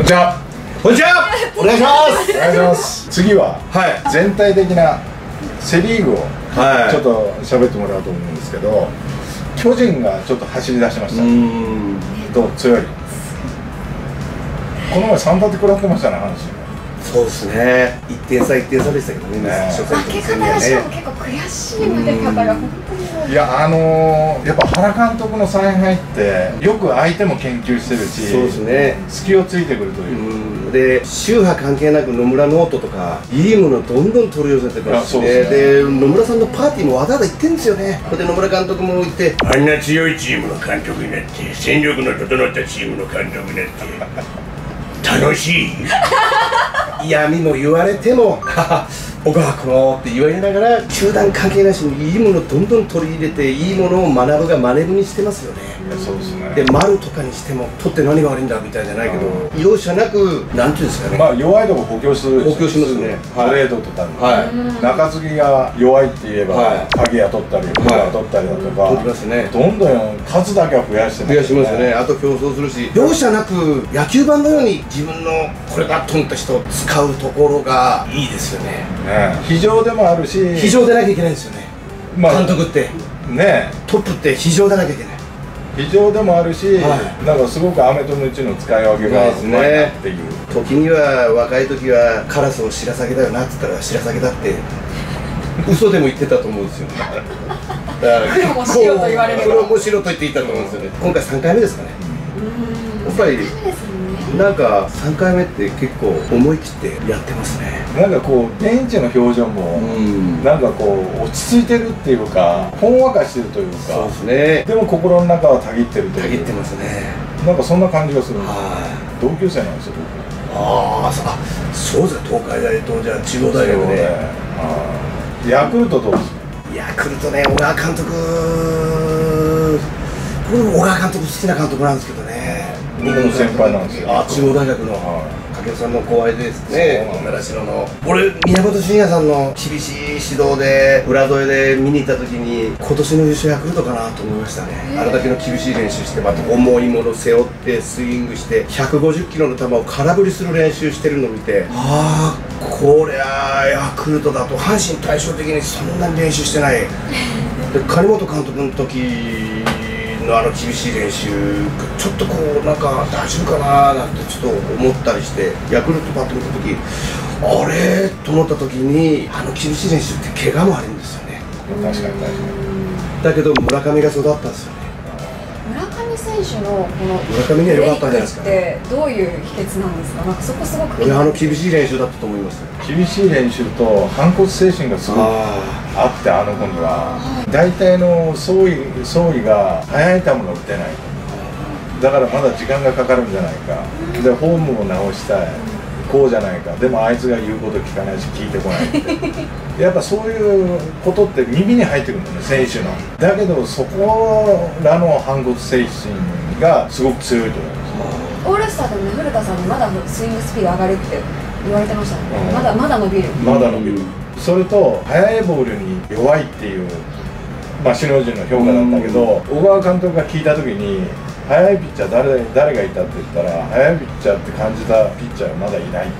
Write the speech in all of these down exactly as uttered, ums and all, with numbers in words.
ちは。 こんにちは。お願いします。 お願いします。次は、はい、全体的なセ・リーグをちょっと喋ってもらおうと思うんですけど、巨人がちょっと走り出しました。うん。どう強い。この前さん立て食らってましたね、阪神。 そうですね。いってん差いってん差でしたけどね。 負け方がしかも結構悔しい負け方が本当に。 いや、あのー、やっぱ原監督の采配ってよく相手も研究してるし、 そうですね。 隙をついてくるという。 で、宗派関係なく野村ノートとかいいものをどんどん取り寄せてますしね。で、野村さんのパーティーもわざわざ行ってるんですよね。で、野村監督も行って、 あんな強いチームの監督になって、戦力の整ったチームの監督になって。楽しい嫌味も言われても「小川この」って言われながら中断関係なしにいいものをどんどん取り入れていいものを学ぶが真似ぶにしてますよね。 そうですね。 で丸とかにしても取って何が悪いんだみたいじゃないけど容赦なくなんていうんですかね、 まあ弱いとこ補強する補強しますね。 トレードとかはい中継ぎが弱いって言えば鍵谷取ったり古川取ったりだとか取りますね。 どんどん数だけは増やして増やしますよね。あと競争するし容赦なく野球盤のように自分のこれだと思った人を使うところがいいですよね。 非常でもあるし非常でなきゃいけないんですよね。監督ってねトップって非常でなきゃいけない。 非常でもあるし、はい、なんかすごく飴とムチの使い分けがうまいなっていう。 時には若い時はカラスを白鷺だよなって言ったら白鷺だって嘘でも言ってたと思うんですよね。だから黒も白と言われる。 黒も白と言っていたと思うんですよね。今回さんかいめですかね。やっぱりなんかさんかいめって結構思い切ってやってますね。 なんかこうベンチの表情もなんかこう落ち着いてるっていうかほんわかしてるというか、 そうですね。 でも心の中はたぎってるという、 たぎってますね。 なんかそんな感じがするんです。同級生なんですよ。 ああ、そうですか。東海大とじゃあ中央大学で。 ヤクルトどうですか。 ヤクルトね、小川監督、僕も小川監督好きな監督なんですけどね。 僕の先輩なんですよ。 あ、中央大学の掛布さんの後輩でですね、習志野の。俺、宮本慎也さんの厳しい指導で、裏添えで見に行った時に、今年の優勝ヤクルトかなと思いましたね。あれだけの厳しい練習して、また重いもの背負ってスイングして、ひゃくごじゅっキロの球を空振りする練習してるのを見て、ああ、こりゃヤクルトだと、阪神対照的にそんなに練習してない。で、金本監督の時のあの厳しい練習ちょっとこうなんか大丈夫かななんてちょっと思ったりしてヤクルトパッと見た時あれと思った時にあの厳しい練習って怪我もあるんですよね。 確かに確かに。 だけど村上が育ったんですよね。 村上選手のこの村上には良かったんじゃないですかってどういう秘訣なんですか。なんかそこすごく。 俺あの厳しい練習だったと思います。 厳しい練習と反骨精神がすごくあってあの子には大体の総意総意が速い球が打てない。だからまだ時間がかかるんじゃないか。でフォームを直したい。こうじゃないか。でもあいつが言うこと聞かないし聞いてこないってやっぱそういうことって耳に入ってくるんだね選手の。だけどそこらの反骨精神がすごく強いと思います。 オールスターでもね古田さんにまだスイングスピード上がるって言われてましたね、うん、まだまだ伸びるまだ伸びる、うん、それと速いボールに弱いっていうまあ首脳陣の評価だったけど、小川監督が聞いた時に速いピッチャー 誰, 誰がいたって言ったら速いピッチャーって感じたピッチャーはまだいない。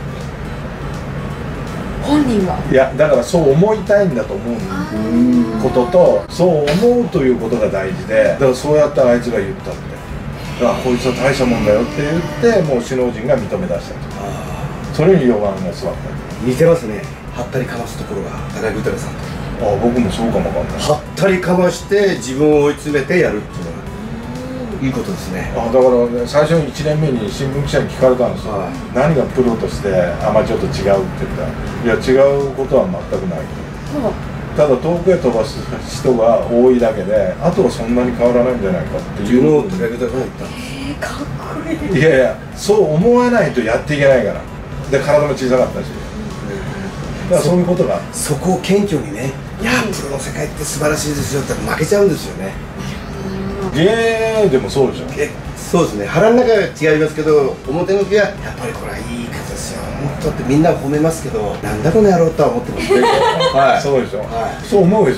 本人がいやだからそう思いたいんだと思うこととそう思うということが大事でだからそうやってあいつが言ったってあこいつは大したもんだよって言ってもう首脳陣が認め出したと。それによんばんが座った。 似てますね。はったりかますところが高木豊さんと。 あ僕もそうかもわかんない。 はったりかまして自分を追い詰めてやるっていうのがいいことですね。 あだから、ね、最初にいちねんめに新聞記者に聞かれたんですよ、はい、何がプロとしてアマチュアと違うって言ったらいや違うことは全くない、うん、ただ遠くへ飛ばす人が多いだけであとはそんなに変わらないんじゃないかっていうのを高木豊さん言ったんです。 えー、かっこいい。 いやいやそう思わないとやっていけないからで体も小さかったし、だからそういうことがそこを謙虚にねいやプロの世界って素晴らしいですよって負けちゃうんですよね。 ゲーでもそうでしょ。 えそうですね。腹の中は違いますけど表向きはやっぱりこれはいい方ですよ本当ってみんな褒めますけどなんだこの野郎とは思ってますね。 はいそうでしょ、はい、そう思うでしょ。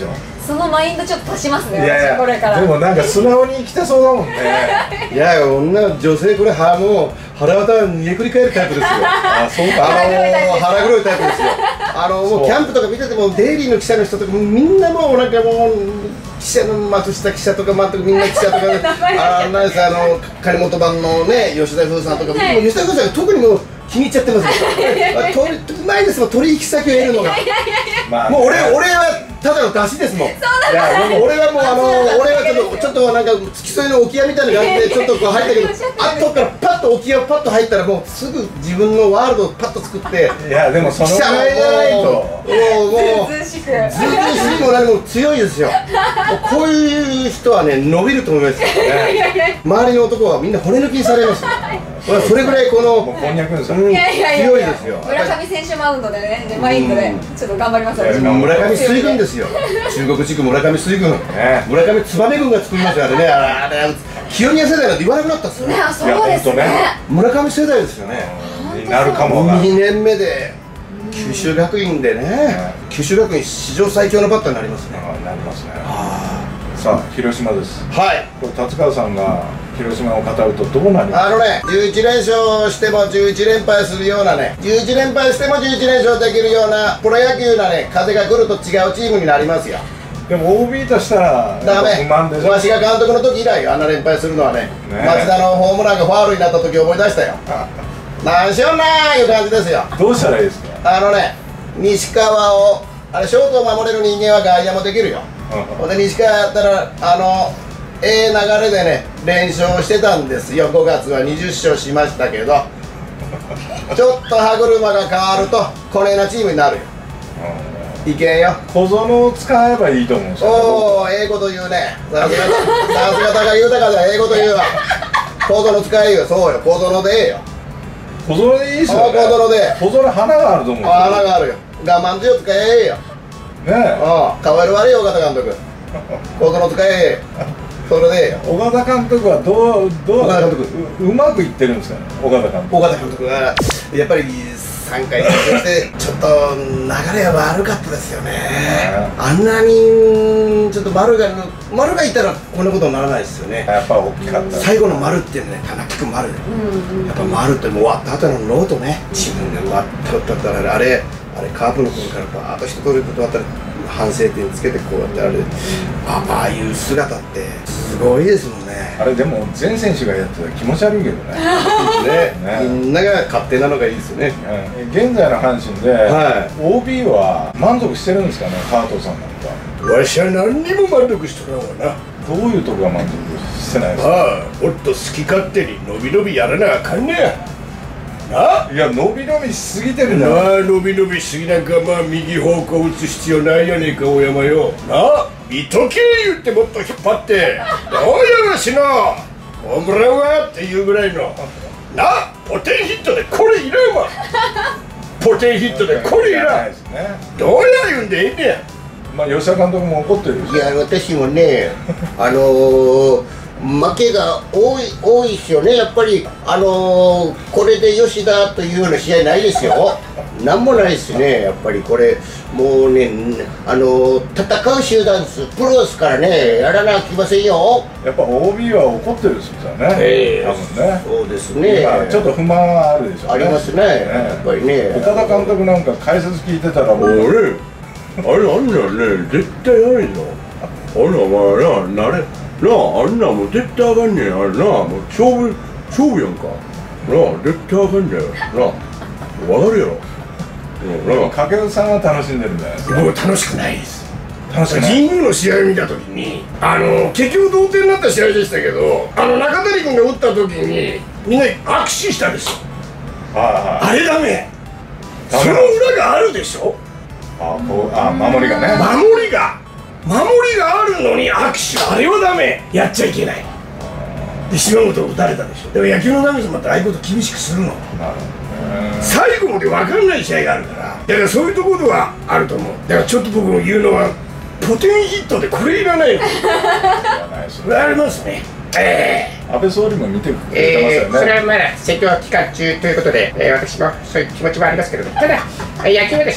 そのマインドちょっと足しますね、 いやいや私これから。 でもなんか素直に生きてそうだもんね。 いや女女性これはもう腹渡煮えくり返るタイプですよ。 あ、そうか。 あのー、腹黒いタイプですよ。あのー、もうキャンプとか見ててもデイリーの記者の人とかみんなもうなんかもう記者の松下記者とかまみんな記者とかあなんですあの金本版のね吉田風さんとか、はい、もう吉田風さんが特にもう気に入っちゃってますよ。うまいですもん取引先を得るのが。もう俺俺はただの出汁ですもん。いやでも俺はもうあの俺はちょっとちょっとなんか付き添いの置き屋みたいな感じでちょっとこう入ったけど、後からパッと置き屋パッと入ったらもうすぐ自分のワールドをパッと作って。いやでもその記者がいないともうもうずうずうしくずうずうしいも何も強いですよ。こういう人はね伸びると思いますよね。周りの男はみんな骨抜きにされますよ。それぐらいこのこんにゃくですよ。 強いですよ。 村上選手マウンドでねマインドでちょっと頑張ります。 村上水軍ですよ。中国地区村上水軍、村上燕軍が作りましたからね。あれ清宮世代なんて言わなくなったっすよね。 そうですね。 村上世代ですよね。 になるかもがにねんめで九州学院でね、九州学院史上最強のバッターになりますね。 なりますね。さあ広島です。 はい。 これ達川さんが広島を語るとどうなりますか。 あのね、じゅういちれんしょうしてもじゅういちれんぱいするようなね、じゅういちれんぱいしてもじゅういちれんしょうできるようなプロ野球なね、風が来ると違うチームになりますよ。 でも オービー としたらダメ。 不満でしょ。 わしが監督の時以来よ、あんな連敗するのはね。松田のホームランがファウルになった時思い出したよ。なんしよんなーいう感じですよ。 どうしたらいいですか。 あのね、西川をあれショートを守れる人間は外野もできるよ。ほんで西川やったらあのええ流れでね連勝してたんですよ。ごがつはにじゅっしょうしましたけどちょっと歯車が変わるとこれなチームになるよ。いけんよ。 小園を使えばいいと思うんですよ。 おお、ええこと言うね。さすがさすが高豊だええこと言うわ。小園使えよ。そうよ、小園でええよ。 小園でいいっすよね。 小園で小園花があると思うんですよ。 花があるよ。我慢強使ええよ。 ねえ。 ああ、変わる悪いよ岡田監督。小園使えそれでええよ。 岡田監督はどうどう岡田監督う, うまくいってるんですかね。岡田監督。 岡田監督はやっぱりさんかいしてちょっと流れが悪かったですよね。あんなにちょっと丸が丸がいたらこんなことにならないですよね。 やっぱ大きかった。 最後の丸っていうのね、田中君丸。やっぱ丸ってもう終わった後のノートね。自分で終わったったらあれあれカープの頃からバーッと一通り断ったら反省点つけてこうやってあれああいう姿ってすごいですもんね。 あれでも全選手がやってたら気持ち悪いけどね。 ね、みんなが勝手なのがいいですよね。 うん、現在の阪神で、はい、オービー は満足してるんですかね、川藤さんなんか。 わしは何にも満足しとらんわな。 どういうとこが満足してないですか。 ああ、もっと好き勝手に伸び伸びやらなあかんねや。 いや伸び伸びしすぎてるんだよ。 なあ、伸び伸びしすぎなんかまあ右方向打つ必要ないやねえか大山よ。なあ、見とけ言ってもっと引っ張って大山しのホームランはっていうぐらいのなあ、ポテンヒットでこれいらんわ。ポテンヒットでこれいらん。どうや言うんでええねや。 まあ吉田監督も怒ってるでしょ。 いや私もねあのー負けが多い多いですよね。やっぱりあのー、これで吉田というような試合ないですよ。なんもないですね。やっぱりこれもうねあのー、戦う集団です。プロですからねやらなきませんよ。 やっぱ オービー は怒ってるですよね。えー、多分ね。 そうですね。 今ちょっと不満はあるでしょうね。 ありますね。やっぱりね。 岡田監督なんか解説聞いてたらもうあれあれあんなね絶対ないの。あらまあななれ。なあ、あんなもう絶対あかんねん。あれなあ、もう勝負勝負やんか。なあ、絶対あかんだよ。なあ、わかるやろ。 でも掛布さんは楽しんでるんじゃないですか。 僕楽しくないです。 楽しくない。 神宮の試合見たときにあの結局同点になった試合でしたけど、あの中谷君が打ったときにみんな握手したでしょ。あれダメ。その裏があるでしょ。 あこうあ守りがね。 守りが守りがあるのに握手、あれはダメ。やっちゃいけない。で島本打たれたでしょ。でも野球の神様ってああいうこと厳しくするの。最後まで分かんない試合があるから、だからそういうところはあると思う。だからちょっと僕も言うのはポテンヒットでこれいらないの。ありますね。えー、安倍総理も見てくれてますよね。 えー、それはまだ選挙期間中ということで、えー、私もそういう気持ちもありますけれども、ただ野球はですね、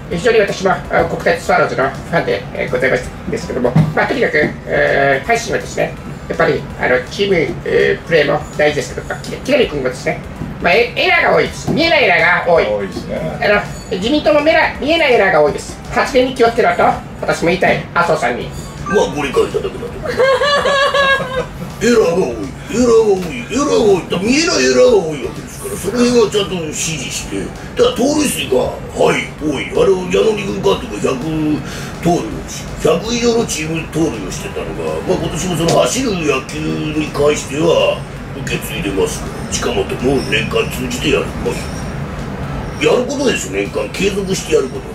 非常に私もあ国体スワローズのファンで、えーございますんですけども、まあ、とにかく、えー、阪神はですね、やっぱりあのチーム、えー、プレーも大事ですけど、木浪君もですね、まあ、エエラーが多いです、見えないエラーが多い、 多いですね。 あの自民党も見えない見えないエラーが多いです、発言に気をつけろと、私も言いたい、麻生さんに。 まあご理解いただけたとエラーが多いエラーが多いエラーが多いと見えないエラーが多いわけですから、その辺はちゃんと指示して、ただ盗塁数がはい多い、あれを矢野二軍監督がひゃく盗塁をしひゃく以上のチーム盗塁をしてたのが、まあ、今年もその走る野球に関しては受け継いでますから、近本も年間通じてやりますやることですよ、年間継続してやること、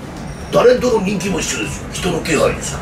タレントの人気も一緒ですよ、人の気配ですから、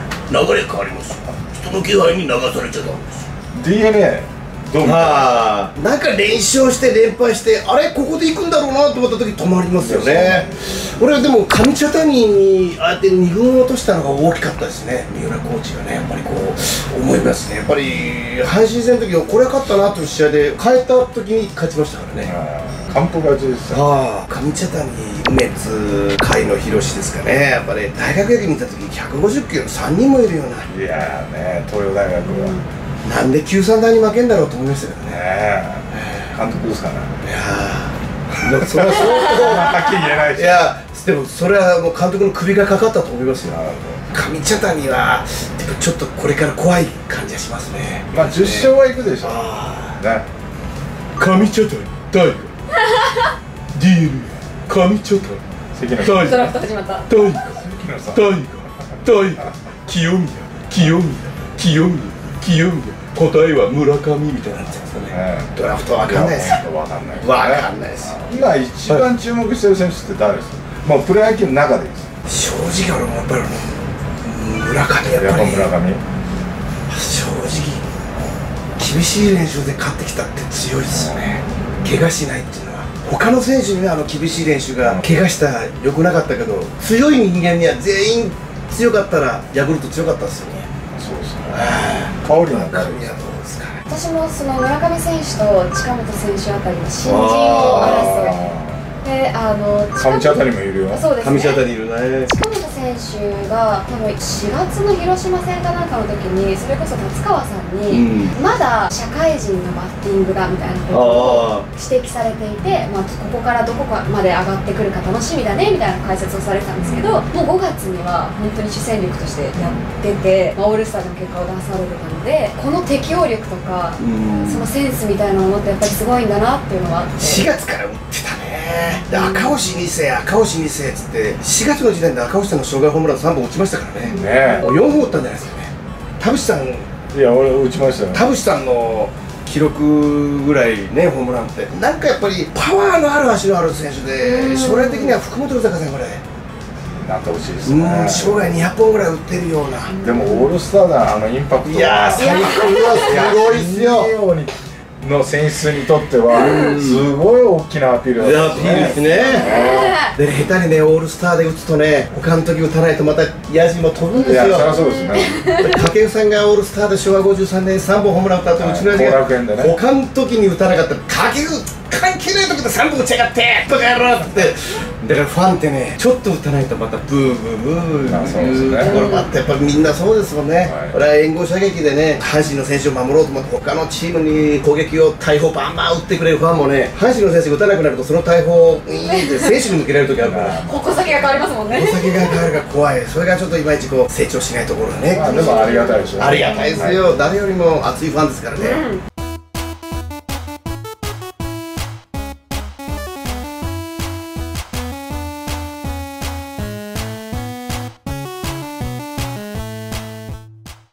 流れ変わります、人の気配に流されちゃダメです。 ディーエヌエー どう見た？ ああ、なんか連勝して連敗して、あれここで行くんだろうなと思った時止まりますよね。俺はでも上茶谷にああやってに軍を落としたのが大きかったですね、三浦コーチがね、やっぱりこう思いますね。やっぱり阪神戦の時はこれ勝ったなという試合で変えた時に勝ちましたからね。 完封勝ちですよ。 ああ、上茶谷、梅津、甲斐野宏ですかね、やっぱり大学野球見た時にひゃくごじゅっキロのさんにんもいるような、 いやーね、東洋大学は、ねなんできゅうさん台に負けんだろうと思いましたけどね。 え監督ですからね。 いやー、それは相当はっきり言えないし。 いや、でもそれはもう監督の首がかかったと思いますよ。 なる上茶谷はやっぱちょっとこれから怖い感じがしますね。 ほど。まあじゅっ勝はいくでしょう。 あね。 上茶谷大河 ディーエヌエー 上茶関野谷ドラフト始まった。 大河関野さん。 大河大河清宮清宮清宮清宮答えは村上みたいになっちゃうんですかね。 ねードラフトわかんないです。 わかんないですね。 わかんないです。 今一番注目してる選手って誰ですか？もうプロ野球の中でいいです。 正直俺もやっぱり村上やっやっぱぱり村上。 正直厳しい練習で勝ってきたって強いですよね。怪我しないっていうのは他の選手にはあの厳しい練習が怪我した良くなかったけど、強い人間には全員強かったらヤクルト強かったですよね。 そうですね。香りなんか村上はどうですかね。 私もその村上選手と近本選手あたりの新人王争いで、あの上茶谷もいるよ。 そうですね。 上茶谷いるね。 近本選手が多分しがつの広島戦かなんかの時にそれこそ達川さんに、 うんまだ社会人のバッティングだみたいなことをあ指摘されていて、まあ、ここからどこかまで上がってくるか楽しみだねみたいな解説をされてたんですけど、もうごがつには本当に主戦力としてやってて、まあ、オールスターでも結果を出されてたので、この適応力とか、 うんそのセンスみたいなものってやっぱりすごいんだなっていうのはあって、 しがつから打ってたね。で赤星に世赤星に世っつってしがつの時点で赤星さんの障害ホームランさんぼん打ちましたからね。 ねもうよんほん打ったんじゃないですかね。田淵さんえ。いや俺打ちましたよ。 田淵さんの記録ぐらいね、ホームランってなんかやっぱりパワーのある足のある選手で、将来的には福本豊さんぐらい、 なってほしいですうんね。 生涯にひゃっぽんぐらい打ってるような。 でもオールスターだあのインパクトは。 いやー最高はすごいっすよ。 の選出にとってはすごい大きなアピールいやだったアピールですね。で下手にねオールスターで打つとね、他の時打たないとまたヤジも飛ぶんですよ。 いやそりゃそうですね。 掛布さんがオールスターで昭和ごじゅうさんねんさんぼんホームラン打った後、うちの親父後楽園でねが他の時に打たなかったら掛布関係ない時でさんぼん打ちやがってとかやろうってだからファンってね、ちょっと打たないとまたブーブーブーあそうですねいうところもあって、やっぱりみんなそうですもんね、 はいこれは援護射撃でね、阪神の選手を守ろうと思って他のチームに攻撃を大砲バンバン打ってくれるファンもね、阪神の選手が打たなくなるとその大砲をいいって選手に向けられる時あるから矛先が変わりますもんね。 お酒が変わるから怖い。それがちょっといまいちこう成長しないところがね、 まあでもありがたいですよね。 ありがたいですよ、誰よりも熱いファンですからね、